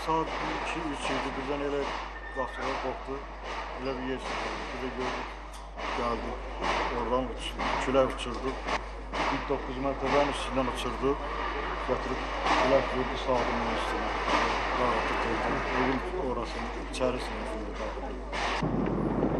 saat 2-3 idi, birdən elə qapılar qopdu, elə bir yer çıxdı, bir də gördük, gəldi, oradan külək uçurdu, 9 mərtəbənin üstündən uçurdu, götürüb külək vurdu sağdımın üstünə, dağıtdı, evin orasını, içərisini dağıtdı.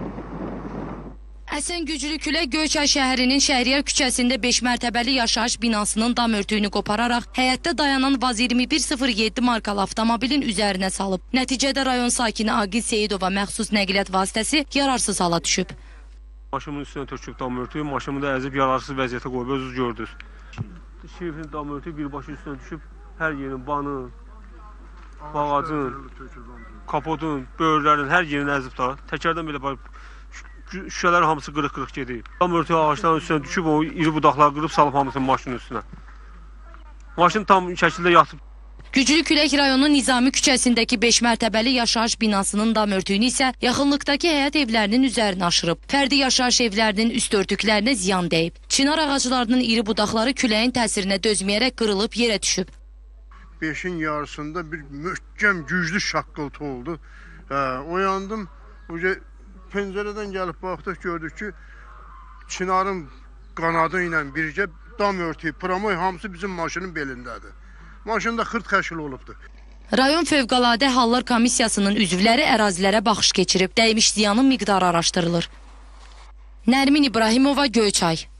Əsən güclü külək Göyçay şəhərinin Şəhriyar küçəsində 5 mərtəbəli yaşayış binasının dam örtüyünü qopararaq həyətdə dayanan Vaz 2107 markalı avtomobilin üzərinə salıb. Nəticədə rayon sakini Aqil Seyidova məxsus nəqliyyat vasitəsi yararsız hala düşüb. Maşımın üstünə töküb dam örtüyü, maşımı da əzib yararsız vəziyyətə qoyub, özünüz gördünüz. Şerifin dam örtüyü birbaşın üstünə düşüb, hər yerin, banın, bağacın, kapotun, böyürlərin, hər yerini əzib da. Təkərdən belə şüşələrin hamısı qırıq-qırıq gedir. Dam örtüyü ağaçların üstünə düşüb, o iri budaqları qırıb salıb hamısını maşının üstünə. Maşın tam şəkildə yatıb. Güclü külək rayonun Nizami küçəsindəki 5 mərtəbəli yaşayış binasının dam örtüyünü isə yaxınlıqdakı həyət evlərinin üzərinə aşırıb. Fərdi yaşayış evlərinin üst örtüklərinə ziyan dəyib. Çınar ağaclarının iri budaqları küləyin təsirinə dözməyərək qırılıb yerə düşüb. 5-in yarısında bir möhkəm, güclü şaqqıltı oldu. Oyandım, pəncərədən gəlib baxdıq, gördük ki, Çinarın qanadı ilə birgə dam örtüyü, pramoy hamısı bizim maşının belindədir. Maşında xırt xəşil olubdur. Rayon Fövqəladə Hallar Komissiyasının üzvləri ərazilərə baxış keçirib, dəymiş ziyanın miqdarı araşdırılır. Nərmin İbrahimova, Göyçay.